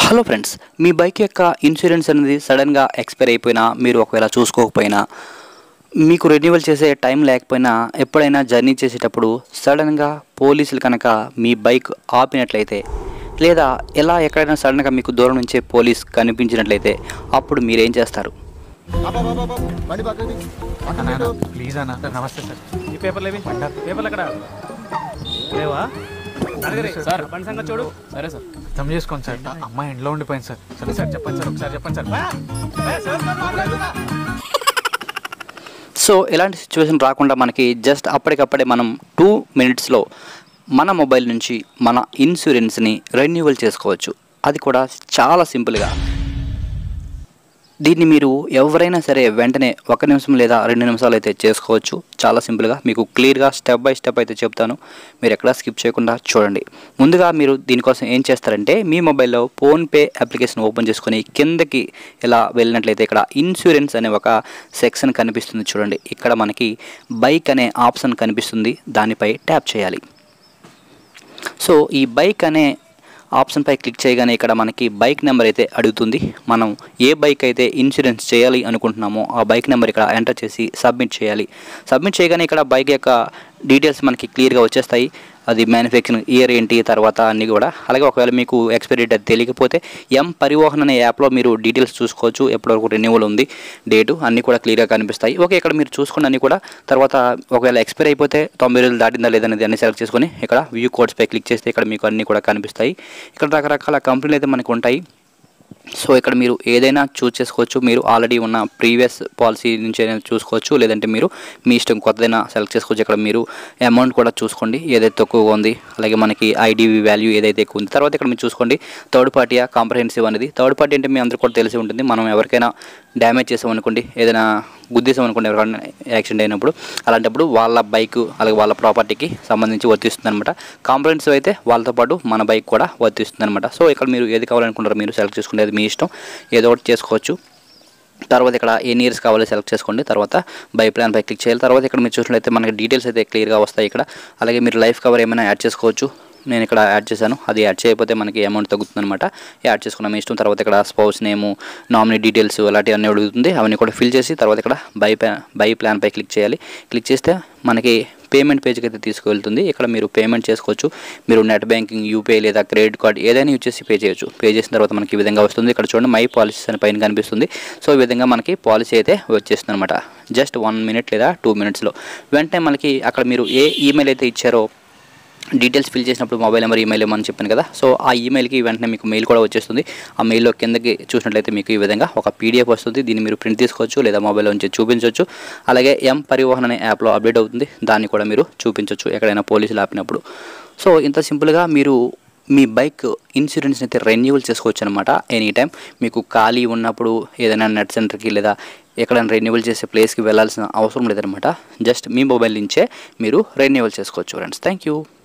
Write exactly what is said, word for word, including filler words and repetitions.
Hello friends, మీ bike యొక్క insurance అనేది సడన్గా ఎక్స్పైర్ అయిపోయినా, మీరు ఒకవేళ చూసుకోకపోయినా, మీకు రెన్యువల్ చేసే టైం లేకపోయినా, ఎప్పుడైనా జర్నీ చేసేటప్పుడు సడన్గా పోలీసులు కనుక మీ బైక్ ఆపినట్లయితే, లేదా ఎలా ఎక్కడైనా సడన్గా మీకు దూరం నుంచే పోలీస్ కనిపించినట్లయితే అప్పుడు మీరేం చేస్తారు? ప్లీజ్ అన్న, నమస్తే సార్. ఈ పేపర్ లేవి పేపర్లు ఎక్కడ లేవా సార్? బండి సంగతి చూడు. సరే సార్, అర్థం చేసుకోండి సార్. అమ్మాయి ఇంట్లో ఉండిపోయింది సార్. సరే సార్, చెప్పండి సార్, ఒకసారి చెప్పండి సార్. సో ఇలాంటి సిచ్యువేషన్ రాకుండా మనకి జస్ట్ అప్పటికప్పుడే మనం టూ మినిట్స్లో మన మొబైల్ నుంచి మన ఇన్సూరెన్స్ని రెన్యువల్ చేసుకోవచ్చు. అది కూడా చాలా సింపుల్గా. దీన్ని మీరు ఎవరైనా సరే వెంటనే ఒక నిమిషం లేదా రెండు నిమిషాలు అయితే చేసుకోవచ్చు. చాలా సింపుల్గా మీకు క్లియర్గా స్టెప్ బై స్టెప్ అయితే చెప్తాను. మీరు ఎక్కడా స్కిప్ చేయకుండా చూడండి. ముందుగా మీరు దీనికోసం ఏం చేస్తారంటే, మీ మొబైల్లో ఫోన్పే అప్లికేషన్ ఓపెన్ చేసుకొని కిందకి ఇలా వెళ్ళినట్లయితే ఇక్కడ ఇన్సూరెన్స్ అనే ఒక సెక్షన్ కనిపిస్తుంది చూడండి. ఇక్కడ మనకి బైక్ అనే ఆప్షన్ కనిపిస్తుంది, దానిపై ట్యాప్ చేయాలి. సో ఈ బైక్ అనే ఆప్షన్పై క్లిక్ చేయగానే ఇక్కడ మనకి బైక్ నెంబర్ అయితే అడుగుతుంది. మనం ఏ బైక్ అయితే ఇన్సూరెన్స్ చేయాలి అనుకుంటున్నామో ఆ బైక్ నెంబర్ ఇక్కడ ఎంటర్ చేసి సబ్మిట్ చేయాలి. సబ్మిట్ చేయగానే ఇక్కడ బైక్ యొక్క డీటెయిల్స్ మనకి క్లియర్గా వచ్చేస్తాయి. అది మ్యానుఫ్యాక్చరింగ్ ఇయర్ ఏంటి, తర్వాత అన్నీ కూడా. అలాగే ఒకవేళ మీకు ఎక్స్పైరీ డేట్ తెలియకపోతే ఎం పరివాహన్ అనే యాప్లో మీరు డీటెయిల్స్ చూసుకోవచ్చు. ఎప్పటివరకు రెన్యువల్ ఉంది, డేటు అన్నీ కూడా క్లియర్గా కనిపిస్తాయి. ఓకే, ఇక్కడ మీరు చూసుకున్న అన్నీ కూడా. తర్వాత ఒకవేళ ఎక్స్పైరీ అయిపోతే తొంభై రోజులు దాటిందా లేదనేది అన్ని సెలెక్ట్ చేసుకొని ఇక్కడ వ్యూ కోడ్స్పై క్లిక్ చేస్తే ఇక్కడ మీకు అన్నీ కూడా కనిపిస్తాయి. ఇక్కడ రకరకాల కంపెనీలు అయితే మనకు ఉంటాయి. సో ఇక్కడ మీరు ఏదైనా చూస్ చేసుకోవచ్చు. మీరు ఆల్రెడీ ఉన్న ప్రీవియస్ పాలసీ నుంచి అయినా చూసుకోవచ్చు, లేదంటే మీరు మీ ఇష్టం కొత్తదైనా సెలెక్ట్ చేసుకోవచ్చు. ఇక్కడ మీరు అమౌంట్ కూడా చూసుకోండి, ఏదైతే తక్కువగా ఉంది, అలాగే మనకి ఐడివి వాల్యూ ఏదైతే ఎక్కువ ఉంది. తర్వాత ఇక్కడ మీరు చూసుకోండి థర్డ్ పార్టీ కాంప్రహెన్సివ్ అనేది. థర్డ్ పార్టీ అంటే మీ అందరికీ కూడా తెలిసి ఉంటుంది. మనం ఎవరికైనా డ్యామేజ్ చేసామనుకోండి, ఏదైనా గుద్దేసాం అనుకోండి, ఎవరికైనా యాక్సిడెంట్ అయినప్పుడు, అలాంటప్పుడు వాళ్ళ బైక్ అలాగే వాళ్ళ ప్రాపర్టీకి సంబంధించి వర్తిస్తుంది అనమాట. కాంప్రహెన్సివ్ అయితే వాళ్ళతో పాటు మన బైక్ కూడా వర్తిస్తుంది అనమాట. సో ఇక్కడ మీరు ఏది కావాలనుకుంటారో మీరు సెలెక్ట్ చేసుకునేది మీ ఇష్టం, ఏదో ఒకటి చేసుకోవచ్చు. తర్వాత ఇక్కడ ఎన్ని ఇయర్స్ కావాలో సెలెక్ట్ చేసుకోండి. తర్వాత బై ప్లాన్ పై క్లిక్ చేయాలి. తర్వాత ఇక్కడ మీరు చూసినట్లయితే మనకి డీటెయిల్స్ అయితే క్లియర్గా వస్తాయి ఇక్కడ. అలాగే మీరు లైఫ్ కవర్ ఏమైనా యాడ్ చేసుకోవచ్చు. నేను ఇక్కడ యాడ్ చేశాను. అది యాడ్ చేయకపోతే మనకి అమౌంట్ తగ్గుతుంది అనమాట. యాడ్ చేసుకున్నాం మీ ఇష్టం. తర్వాత ఇక్కడ స్పౌస్ నేము, నామినీ డీటెయిల్స్ అలాంటివన్నీ అడుగుతుంది. అవన్నీ కూడా ఫిల్ చేసి తర్వాత ఇక్కడ బై బై ప్లాన్ పై క్లిక్ చేయాలి. క్లిక్ చేస్తే మనకి పేమెంట్ పేజ్కి అయితే తీసుకువెళ్తుంది. ఇక్కడ మీరు పేమెంట్ చేసుకోవచ్చు. మీరు నెట్ బ్యాంకింగ్, యూపీఐ లేదా క్రెడిట్ కార్డ్ ఏదైనా యూజ్ చేసి పే చేయొచ్చు. పే చేసిన తర్వాత మనకి ఈ విధంగా వస్తుంది. ఇక్కడ చూడండి మై పాలసీస్ అని పైన కనిపిస్తుంది. సో ఈ విధంగా మనకి పాలసీ అయితే వచ్చేస్తుంది అనమాట. జస్ట్ వన్ మినిట్ లేదా టూ మినిట్స్లో వెంటనే మనకి అక్కడ మీరు ఏ ఈమెయిల్ అయితే ఇచ్చారో డీటెయిల్స్ ఫిల్ చేసినప్పుడు మొబైల్ నెంబర్, ఈమెయిల్ ఏమని చెప్పాను కదా. సో ఆ ఈమెయిల్కి వెంటనే మీకు మెయిల్ కూడా వచ్చేస్తుంది. ఆ మెయిల్లో కిందకి చూసినట్లయితే మీకు ఈ విధంగా ఒక పీడిఎఫ్ వస్తుంది. దీన్ని మీరు ప్రింట్ తీసుకోవచ్చు లేదా మొబైల్లో నుంచి చూపించవచ్చు. అలాగే ఎం పరివాహన్ అనే యాప్లో అప్డేట్ అవుతుంది, దాన్ని కూడా మీరు చూపించవచ్చు ఎక్కడైనా పోలీసులు ఆపినప్పుడు. సో ఇంత సింపుల్గా మీరు మీ బైక్ ఇన్సూరెన్స్ అయితే రెన్యువల్ చేసుకోవచ్చు అనమాట. ఎనీ టైం మీకు ఖాళీ ఉన్నప్పుడు ఏదైనా నెట్ సెంటర్కి లేదా ఎక్కడైనా రెన్యువల్ చేసే ప్లేస్కి వెళ్ళాల్సిన అవసరం లేదనమాట. జస్ట్ మీ మొబైల్ నుంచే మీరు రెన్యువల్ చేసుకోవచ్చు ఫ్రెండ్స్. Thank you.